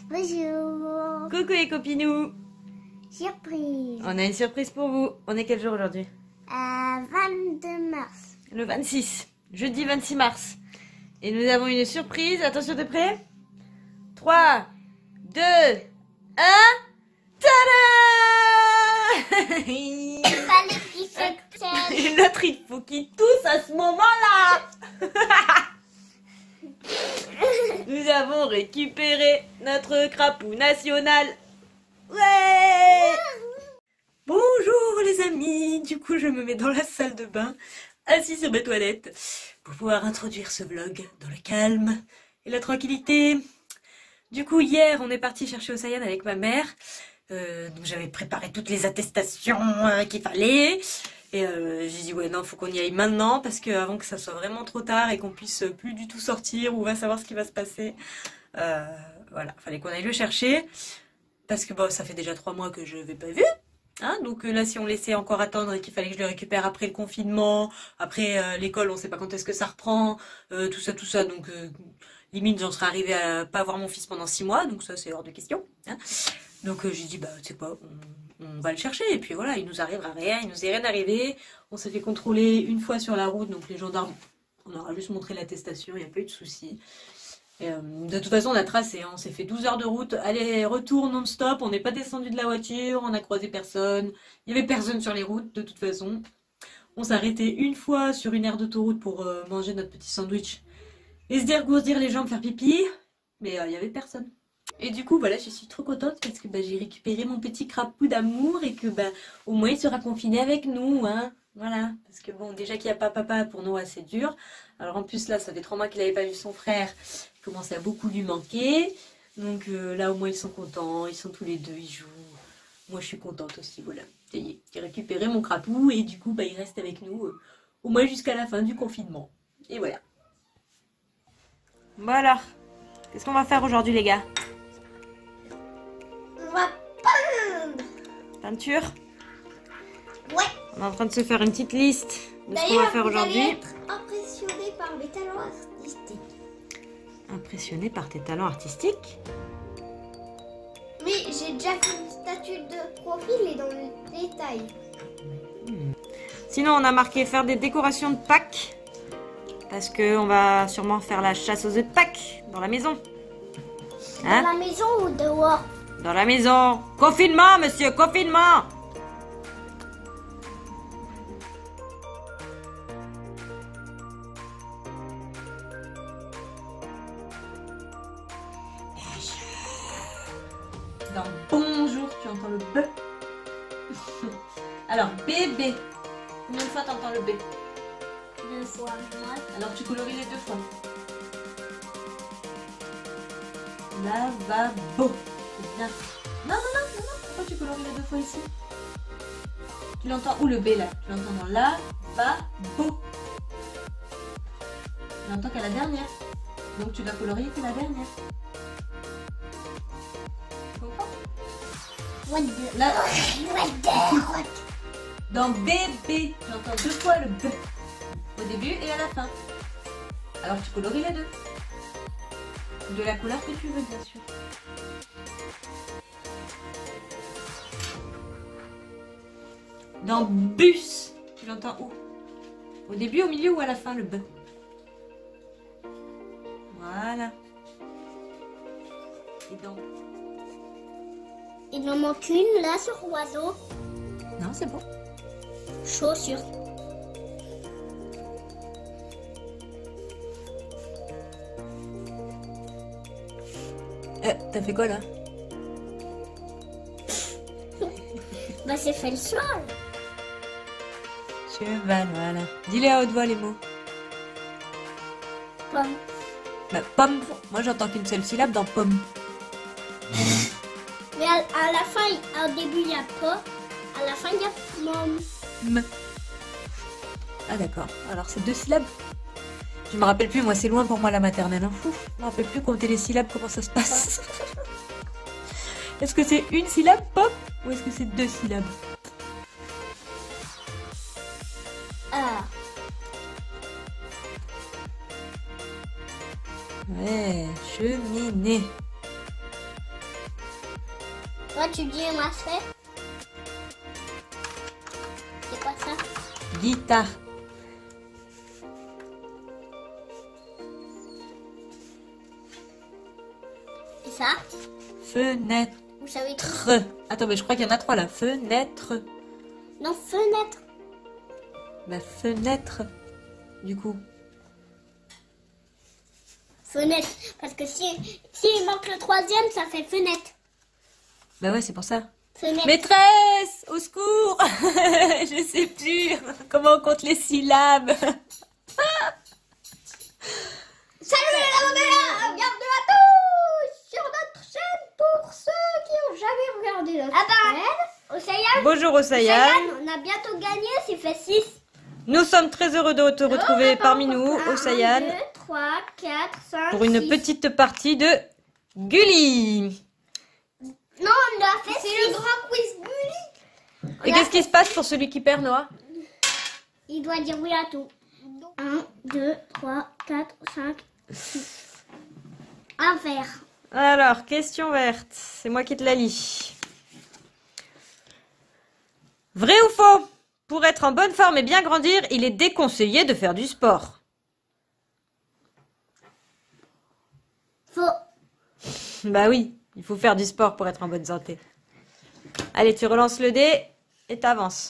Bonjour. Coucou les copinous. Surprise. On a une surprise pour vous. On est quel jour aujourd'hui? 22 mars. Le 26. Jeudi 26 mars. Et nous avons une surprise. Attention, t'es prêt? 3, 2, 1. Tada! Il fallait qu'il se tienne. L'autre, il faut qu'il tousse à ce moment-là. Nous avons récupéré notre crapaud national. Ouais! Bonjour les amis. Du coup, je me mets dans la salle de bain, assis sur ma toilette, pour pouvoir introduire ce vlog dans le calme et la tranquillité. Du coup, hier, on est parti chercher Océane avec ma mère. Donc j'avais préparé toutes les attestations qu'il fallait. Et j'ai dit ouais non, faut qu'on y aille maintenant parce que avant que ça soit vraiment trop tard et qu'on puisse plus du tout sortir ou on va savoir ce qui va se passer. Voilà, fallait qu'on aille le chercher parce que bon, ça fait déjà 3 mois que je l'avais pas vu. Hein, donc là, si on laissait encore attendre et qu'il fallait que je le récupère après le confinement, après l'école, on sait pas quand est-ce que ça reprend, tout ça. Donc limite, j'en serais arrivée à pas voir mon fils pendant 6 mois, donc ça c'est hors de question. Hein. Donc j'ai dit bah tu sais quoi, on va le chercher et puis voilà, il nous arrivera rien, il nous est rien arrivé. On s'est fait contrôler une fois sur la route, donc les gendarmes, on leur a juste montré l'attestation, il n'y a pas eu de souci. Et, de toute façon on a tracé, hein, on s'est fait 12 heures de route, aller-retour non-stop, on n'est pas descendu de la voiture, on a croisé personne, il n'y avait personne sur les routes de toute façon. On s'est arrêté une fois sur une aire d'autoroute pour manger notre petit sandwich et se dégourdir les jambes, faire pipi, mais il n'y avait personne. Et du coup, voilà, je suis trop contente parce que j'ai récupéré mon petit crapaud d'amour et que au moins il sera confiné avec nous, hein. Voilà, parce que bon, déjà qu'il n'y a pas papa, pour nous, c'est dur. Alors en plus là, ça fait 3 mois qu'il n'avait pas vu son frère, il commençait à beaucoup lui manquer. Donc là, au moins ils sont contents, ils sont tous les deux, ils jouent. Moi, je suis contente aussi, voilà. Ça y est, j'ai récupéré mon crapaud et du coup, il reste avec nous au moins jusqu'à la fin du confinement. Et voilà. Voilà. Qu'est-ce qu'on va faire aujourd'hui, les gars? On va peindre. Peinture? Ouais. On est en train de se faire une petite liste de ce qu'on va faire aujourd'hui. Vous allez être impressionné par mes talents artistiques. Impressionné par tes talents artistiques? Mais j'ai déjà fait une statue de profil et dans le détail. Sinon, on a marqué faire des décorations de Pâques. Parce qu'on va sûrement faire la chasse aux œufs de Pâques dans la maison. Hein? Dans la maison ou dehors? Dans la maison. Confinement, monsieur, confinement! Dans bonjour, tu entends le B. Alors, bébé. Combien de fois t'entends le B? 2 fois. Moi. Alors, tu colories les 2 fois. Lavabo. C'est bien. Non. Pourquoi tu colories les 2 fois ici? Tu l'entends où le B là? Tu l'entends dans lavabo. Tu l'entends qu'à la dernière. Donc, tu vas colorier que la dernière. Tu comprends? What the... Là, What the... dans bébé, tu entends 2 fois le B. Au début et à la fin. Alors tu colories les 2. De la couleur que tu veux, bien sûr. Dans bus, tu l'entends où? Au début, au milieu ou à la fin, le B? Voilà. Et donc? Il en manque une là sur oiseau. Non, c'est bon. Chaussure. T'as fait quoi là? C'est fait le cheval. Cheval, voilà. Dis-les à haute voix les mots. Pomme. Pomme. Moi j'entends qu'une seule syllabe dans pomme. Mais à la fin, au début il y a pas. À la fin il y a mom. M. Ah d'accord. Alors c'est 2 syllabes. Je me rappelle plus, moi c'est loin pour moi la maternelle. Hein. Ouf, je me rappelle plus compter les syllabes, comment ça se passe. Est-ce que c'est une syllabe, pop, ou est-ce que c'est 2 syllabes? Ah. Ouais, cheminée. Toi, tu dis moi je fais. C'est quoi ça? Guitare. Et ça? Fenêtre. Vous savez tout. Attends, mais je crois qu'il y en a 3 là. Fenêtre. Non, fenêtre. Bah, fenêtre. Du coup. Fenêtre. Parce que si il manque le 3e, ça fait fenêtre. Bah ouais, c'est pour ça. Fenêtre. Maîtresse, au secours. Je sais plus comment on compte les syllabes. Salut les abonnés, bienvenue à tous sur notre chaîne pour ceux qui n'ont jamais regardé notre chaîne. Océane, Bonjour Océane. on a bientôt gagné, c'est fait 6. Nous sommes très heureux de te retrouver parmi nous, Océane, 1, 2, 3, 4, 5, pour une 6. petite partie de Gulli. Non, on l'a fait. C'est le grand quiz Gulli. Et qu'est-ce qui se passe pour celui qui perd, Noah? Il doit dire oui à tout. 1, 2, 3, 4, 5, 6. Un verre. Alors, question verte. C'est moi qui te la lis. Vrai ou faux? Pour être en bonne forme et bien grandir, il est déconseillé de faire du sport. Faux. Bah oui, il faut faire du sport pour être en bonne santé. Allez, tu relances le dé et t'avances.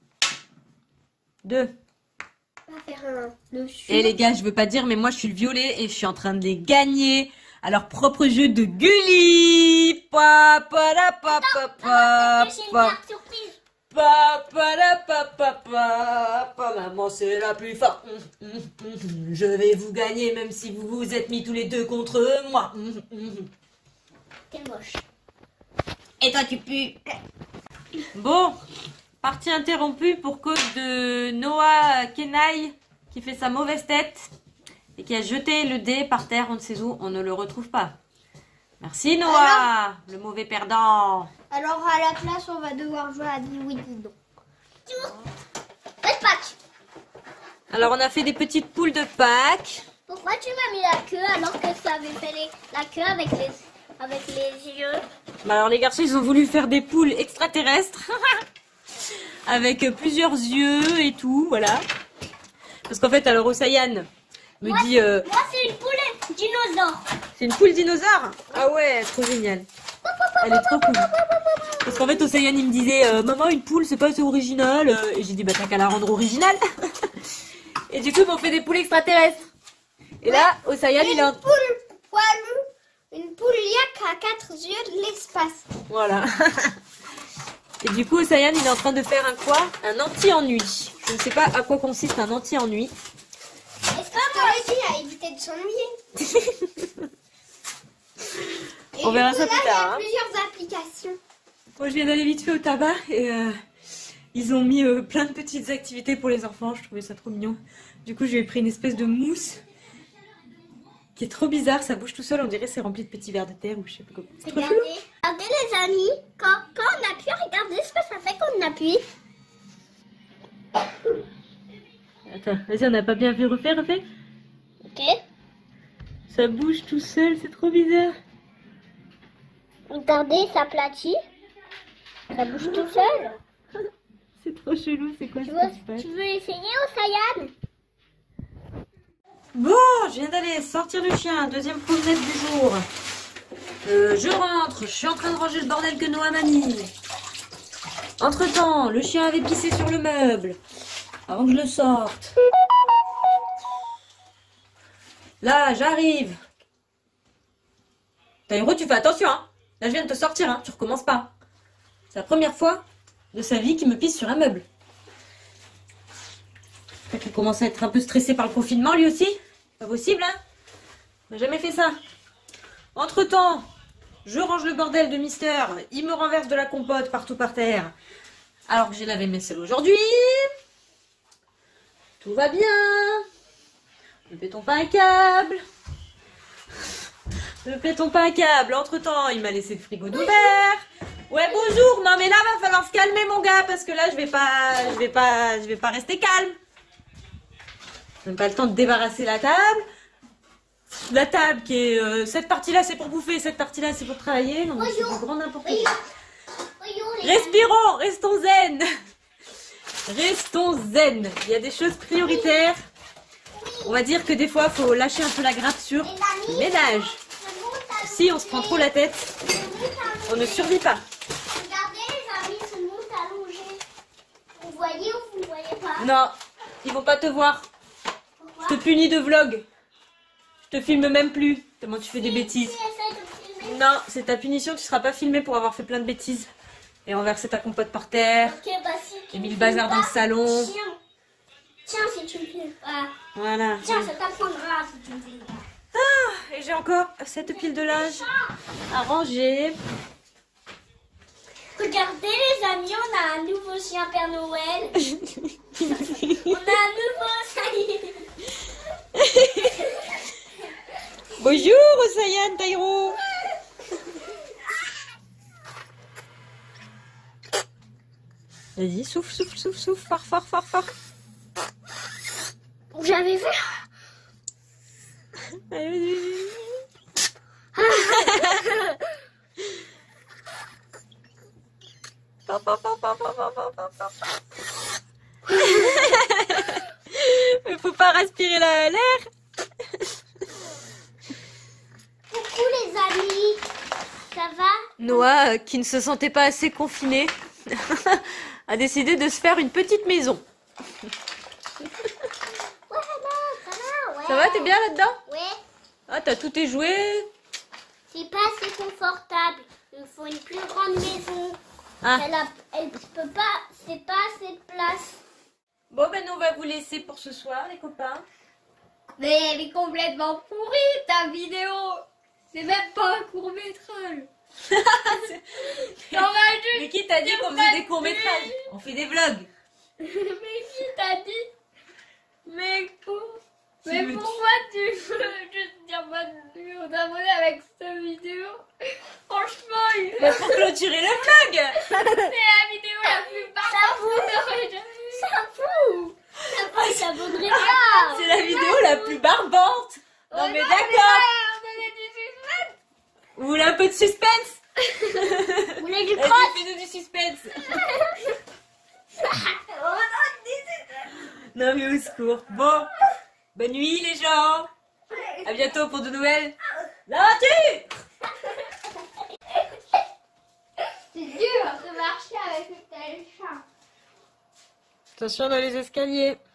2. On va faire le Et les gars, je veux pas dire, mais moi je suis le violet et je suis en train de les gagner à leur propre jeu de Gulli. Pa pa la pa pa pa pa. surprise. Pa pa la pa pa pa pa. Maman c'est la plus forte. Je vais vous gagner même si vous vous êtes mis tous les deux contre moi. T'es moche. Et toi tu pues. Bon, partie interrompue pour cause de Noah Kenai qui fait sa mauvaise tête et qui a jeté le dé par terre, on ne sait où, on ne le retrouve pas. Merci Noah, le mauvais perdant. Alors à la place, on va devoir jouer à dis oui, dis non. Patch. Alors on a fait des petites poules de Pâques. Pourquoi tu m'as mis la queue alors que ça avait fait la queue avec les yeux? Bah alors les garçons ils ont voulu faire des poules extraterrestres avec plusieurs yeux et tout, voilà. Parce qu'en fait alors Océane me dit... Moi c'est une poule dinosaure. C'est une poule dinosaure? Ah ouais, trop génial. Elle est trop cool. Parce qu'en fait Océane il me disait maman une poule c'est pas assez original. Et j'ai dit bah t'as qu'à la rendre originale. Et du coup ils m'ont fait des poules extraterrestres. Et là Océane il est en... Poule poilue, une poule yak à 4 yeux de l'espace. Voilà. Et du coup Océane il est en train de faire un quoi? Un anti-ennui. Je ne sais pas à quoi consiste un anti-ennui. Est-ce que moi aussi à éviter de s'ennuyer? On verra ça là, plus tard. Il y a plusieurs applications. Moi je viens d'aller vite fait au tabac et ils ont mis plein de petites activités pour les enfants, je trouvais ça trop mignon. Du coup je lui ai pris une espèce de mousse qui est trop bizarre, ça bouge tout seul, on dirait c'est rempli de petits vers de terre ou je sais pas comment. C'est trop chelou. Regardez les amis, quand on appuie, regardez ce que ça fait quand on appuie. Attends, vas-y on n'a pas bien vu, refais. Ok. Ça bouge tout seul, c'est trop bizarre. Regardez, ça aplatit. Ça bouge tout seul. C'est trop chelou, c'est quoi Tu ça qui se passe? veux essayer, Océane? Bon, je viens d'aller sortir le chien, deuxième promenade du jour. Je rentre, je suis en train de ranger le bordel que Noah m'a mis. Entre temps, le chien avait pissé sur le meuble. Avant que je le sorte. Là, j'arrive. Taïro, tu fais attention, hein. Là, je viens de te sortir, hein. Tu recommences pas. C'est la première fois de sa vie qu'il me pisse sur un meuble. Il commence à être un peu stressé par le confinement, lui aussi. Pas possible, hein. On n'a jamais fait ça. Entre-temps, je range le bordel de Mister. Il me renverse de la compote partout par terre. Alors que j'ai lavé mes selles aujourd'hui. Tout va bien. Ne pétons pas un câble. Ne pétons pas un câble. Entre-temps, il m'a laissé le frigo d'ouvert. Ouais, bonjour. Non, mais là, va falloir se calmer, mon gars, parce que là, je vais pas rester calme. Même pas le temps de débarrasser la table. La table qui est... cette partie-là, c'est pour bouffer. Cette partie-là, c'est pour travailler. Non, mais c'est du grand n'importe quoi. Respirons, restons zen. Restons zen. Il y a des choses prioritaires. On va dire que des fois, il faut lâcher un peu la grappe sur le ménage. Si on se prend trop la tête, on ne survit pas. Regardez les amis, ce monde allongé. Vous voyez ou vous ne voyez pas? Non, ils vont pas te voir. Pourquoi? Je te punis de vlog. Je te filme même plus. Tellement tu fais des bêtises. Si, essaie de filmer. Non, c'est ta punition. Tu seras pas filmé pour avoir fait plein de bêtises. Et on verser ta compote par terre. Ok, bah si tu J'ai mis me le bazar filmes dans le pas, salon. Tiens, si tu me filmes pas. Voilà. Tiens, ça t'apprendra si tu me filmes pas. Ah, et j'ai encore cette pile de linge à ranger. Regardez les amis, on a un nouveau chien Père Noël. On a un nouveau, ça y est. Bonjour Sayan Tairo. Vas-y, souffle, souffle, souffle, souffle, fort, fort, fort, fort. J'avais vu. Allez, fort, fort, fort, fort, fort, fort, fort, fort, fort. Mais faut pas respirer l'air. Coucou les amis. Ça va? Noah, qui ne se sentait pas assez confiné, a décidé de se faire une petite maison. Ouais, ouais. Ça va, t'es bien là-dedans? Ouais. Ah, t'as tous tes jouets. C'est pas assez confortable. Il faut une plus grande maison. Ah. Elle peut pas, c'est pas assez de place. Bon, ben nous, on va vous laisser pour ce soir, les copains. Mais elle est complètement pourrie ta vidéo. C'est même pas un court métrage. Mais qui t'a dit qu'on faisait des courts-métrages? On fait des vlogs. Mais qui t'a dit? Mais Mais pourquoi tu veux juste dire bonne t'abonner avec cette vidéo? Franchement, Bah, pour clôturer le vlog. c'est la vidéo la plus barbante. Ça fout. Ça s'abonnerait pas. C'est la vidéo la plus barbante. Non, mais d'accord. Vous voulez un peu de suspense? Vous voulez du Vas-y, crotte? fais-nous du suspense. Non, mais au secours. Bon, bonne nuit, les gens. À bientôt pour de nouvelles aventures. C'est dur de marcher avec le tel chat. Attention dans les escaliers.